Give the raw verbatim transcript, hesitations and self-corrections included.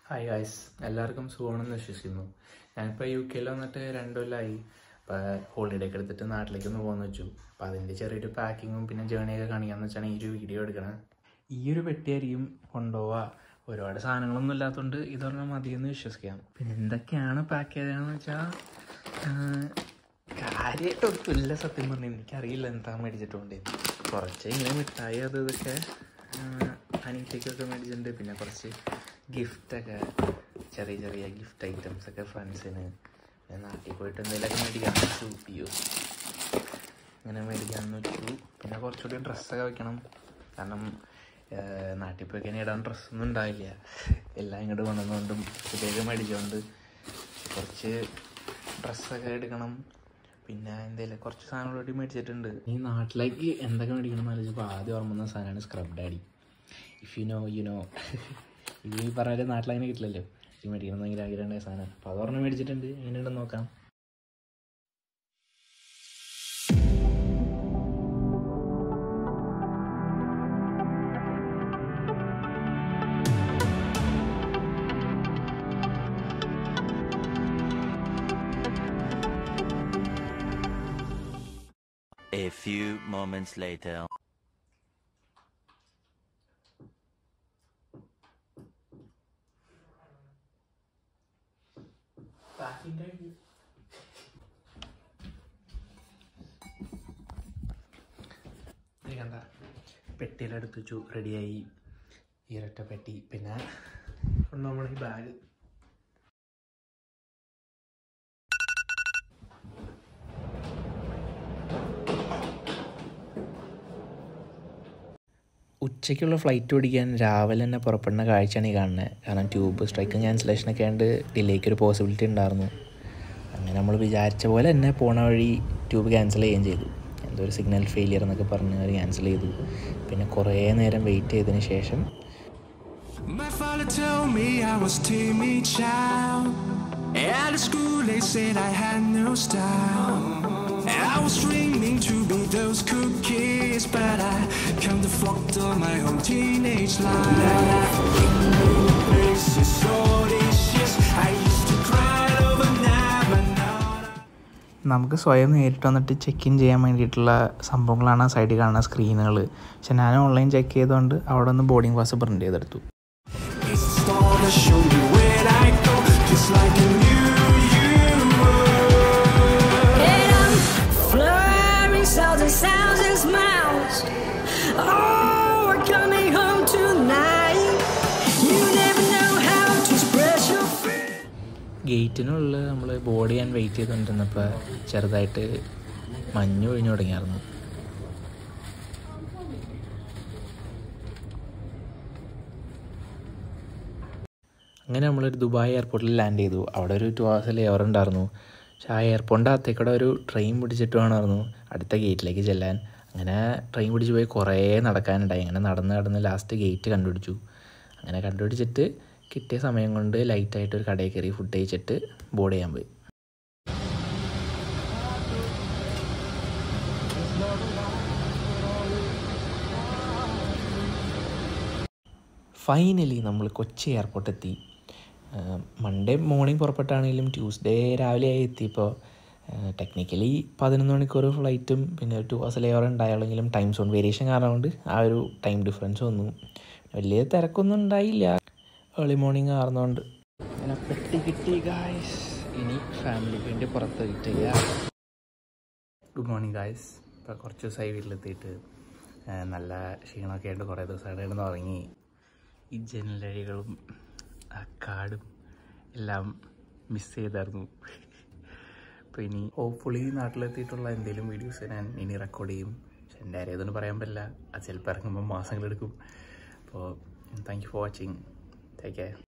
Hi guys, എല്ലാവർക്കും സുഖമാണെന്ന് വിശ്വസിക്കുന്നു. ഞാനിപ്പോൾ യു കെയിൽ വന്നിട്ട് രണ്ടു കൊല്ലമായി. അപ്പോൾ ഹോളിഡേ ഒക്കെ എടുത്തിട്ട് നാട്ടിലേക്ക് ഒന്ന് പോകുന്നു വെച്ചു. അപ്പോൾ അതിൻ്റെ ചെറിയൊരു പാക്കിങ്ങും പിന്നെ ജേണിയൊക്കെ കാണിക്കാമെന്ന് വെച്ചാണ് ഈ ഒരു വീഡിയോ എടുക്കണത്. ഈ ഒരു പെട്ടിയായിരിക്കും കൊണ്ടുപോവുക. ഒരുപാട് സാധനങ്ങളൊന്നും ഇല്ലാത്തതുകൊണ്ട് ഇതൊരെണ്ണം മതിയെന്ന് വിശ്വസിക്കാം. പിന്നെ എന്തൊക്കെയാണ് പാക്ക് ചെയ്തതെന്ന് വെച്ചാൽ കാര്യമായിട്ടൊന്നുമില്ല. സത്യം പറഞ്ഞാൽ എനിക്കറിയില്ല എന്താ മേടിച്ചിട്ടുണ്ട്. കുറച്ച് ഇങ്ങനെ മിഠായി അത് ഇതൊക്കെ അനിയത്തേക്കൊക്കെ മേടിച്ചിട്ടുണ്ട്. പിന്നെ കുറച്ച് ഗിഫ്റ്റൊക്കെ, ചെറിയ ചെറിയ ഗിഫ്റ്റ് ഐറ്റംസൊക്കെ ഫ്രണ്ട്സിന്. പിന്നെ നാട്ടിൽ പോയിട്ട് എന്തെങ്കിലുമൊക്കെ മേടിക്കാൻ വെച്ചു. അയ്യോ അങ്ങനെ മേടിക്കാമെന്ന് വെച്ചു. പിന്നെ കുറച്ചുകൂടി ഡ്രസ്സൊക്കെ വയ്ക്കണം. കാരണം നാട്ടിൽ പോയി കഴിഞ്ഞാൽ ഇടാൻ ഡ്രസ്സൊന്നും ഉണ്ടാവില്ല. എല്ലാം ഇങ്ങോട്ട് കൊണ്ടുവന്നുകൊണ്ടും പുതിയൊക്കെ മേടിച്ചുകൊണ്ട് കുറച്ച് ഡ്രസ്സൊക്കെ എടുക്കണം. പിന്നെ എന്തെങ്കിലും കുറച്ച് സാധനങ്ങളോട്ട് മേടിച്ചിട്ടുണ്ട്. ഈ നാട്ടിലേക്ക് എന്തൊക്കെ മേടിക്കണം എന്ന് ആലോചിച്ചപ്പോൾ ആദ്യം ഓർമ്മ സാധനമാണ് scrub daddy. If you know you know. ഇത് ഈ പറഞ്ഞാൽ നാട്ടിലങ്ങനെ കിട്ടില്ലല്ലോ. ഇത് മേടിക്കണം ഭയങ്കര ആഗ്രഹമുണ്ടായ സാധനം. അപ്പോൾ അതോർമ്മ മേടിച്ചിട്ടുണ്ട്. എങ്ങനെയുണ്ടെന്ന് നോക്കാം. A few moments later. കണ്ട പെട്ടിയിലെടുത്ത് വെച്ചു, റെഡിയായി. ഈ ഒരൊറ്റ പെട്ടി. പിന്നെ നമ്മൾ ഈ ബാഗ് ഉച്ചയ്ക്കുള്ള ഫ്ലൈറ്റ് ഓടിക്കാൻ രാവിലെ തന്നെ പുറപ്പെടുന്ന കാഴ്ചയാണ് ഈ കാണുന്നത്. കാരണം ട്യൂബ് സ്ട്രൈക്കും ക്യാൻസലേഷനൊക്കെ ആയതുകൊണ്ട് ഡിലേക്ക് ഒരു പോസിബിലിറ്റി ഉണ്ടായിരുന്നു. അങ്ങനെ നമ്മൾ വിചാരിച്ച പോലെ തന്നെ പോണ വഴി ട്യൂബ് ക്യാൻസൽ ചെയ്യുകയും ചെയ്തു. എന്തോ ഒരു സിഗ്നൽ ഫെയിലിയർ എന്നൊക്കെ പറഞ്ഞ് അവർ ക്യാൻസൽ ചെയ്തു. പിന്നെ കുറേ നേരം വെയിറ്റ് ചെയ്തതിന് ശേഷം I was dreaming to be those cookies, but I come to fucked up my whole teenage life. Now I places so delicious. I used to cry over never know. നമുക്ക് സ്വയം നേരിട്ട് വന്നിട്ട് ചെക്ക് ഇൻ ചെയ്യാൻ വേണ്ടിയിട്ടുള്ള സംഭവങ്ങളാണ് ആ സൈഡിൽ കാണുന്ന സ്ക്രീനുകൾ. പക്ഷെ ഞാൻ ഓൺലൈൻ ചെക്ക് ചെയ്തുകൊണ്ട് അവിടെ നിന്ന് ബോർഡിംഗ് പാസ് പ്രിൻ്റ് ചെയ്തെടുത്തു. ഗേറ്റിനുള്ള നമ്മൾ ബോർഡ് ചെയ്യാൻ വെയിറ്റ് ചെയ്തുകൊണ്ടിരുന്നപ്പോൾ ചെറുതായിട്ട് മഞ്ഞ് ഒഴിഞ്ഞു തുടങ്ങിയായിരുന്നു. അങ്ങനെ നമ്മളൊരു ദുബായ് എയർപോർട്ടിൽ ലാൻഡ് ചെയ്തു. അവിടെ ഒരു ടു ഹവേഴ്സ് ലെയർ ഉണ്ടായിരുന്നു. പക്ഷേ ആ എയർപോർട്ടിൻ്റെ അകത്തേക്കൂടെ ഒരു ട്രെയിൻ പിടിച്ചിട്ട് വേണമായിരുന്നു അടുത്ത ഗേറ്റിലേക്ക് ചെല്ലാൻ. അങ്ങനെ ട്രെയിൻ പിടിച്ച് പോയി കുറേ നടക്കാനുണ്ടായി. അങ്ങനെ നടന്ന് നടന്ന് ലാസ്റ്റ് ഗേറ്റ് കണ്ടുപിടിച്ചു. അങ്ങനെ കണ്ടുപിടിച്ചിട്ട് കിട്ടിയ സമയം കൊണ്ട് ലൈറ്റായിട്ട് ഒരു കടയിൽ കയറി ഫുഡ് കഴിച്ചിട്ട് ബോർഡ് ചെയ്യാൻ പോയി. ഫൈനലി നമ്മൾ കൊച്ചി എയർപോർട്ട് എത്തി. മൺഡേ മോർണിംഗ് പുറപ്പെട്ടാണെങ്കിലും ട്യൂസ്ഡേ രാവിലെ ആയി എത്തിയപ്പോൾ ടെക്നിക്കലി പതിനൊന്ന് മണിക്കൂർ ഫ്ലൈറ്റും പിന്നെ ടു ഹവേഴ്സ് ലെയർ ഉണ്ടായുള്ളെങ്കിലും ടൈം സോൺ വേരിയേഷൻ കാരണം കൊണ്ട് ആ ഒരു ടൈം ഡിഫറൻസ് വന്നു. വലിയ തിരക്കൊന്നും ഉണ്ടായില്ല. ഏർലി മോർണിംഗ് ആർന്നുകൊണ്ട് അങ്ങനെ പെട്ടി കിട്ടി ഗായ്സ്. ഇനി ഫാമിലിക്ക് വേണ്ടി പുറത്ത് വെയിറ്റ് ചെയ്യുക. Good morning guys. ഇപ്പോൾ കുറച്ച് ദിവസമായി വീട്ടിലെത്തിയിട്ട് നല്ല ക്ഷീണമൊക്കെ ആയിട്ട് കുറേ ദിവസമായിട്ട് കിടന്ന് ഉറങ്ങി. ഈ ജനലഴികളും ആ കാടും എല്ലാം മിസ് ചെയ്തായിരുന്നു. അപ്പോൾ ഇനി ഹോപ്പ്ഫുള്ളി നാട്ടിലെത്തിയിട്ടുള്ള എന്തെങ്കിലും വീഡിയോസ് ഞാൻ ഇനി റെക്കോർഡ് ചെയ്യും. പക്ഷെ എൻ്റെ ആരും അതൊന്നും പറയാൻ പറ്റില്ല. അത് ചിലപ്പോൾ ഇറങ്ങുമ്പോൾ മാസങ്ങളെടുക്കും. അപ്പോൾ thank you for watching. Take care.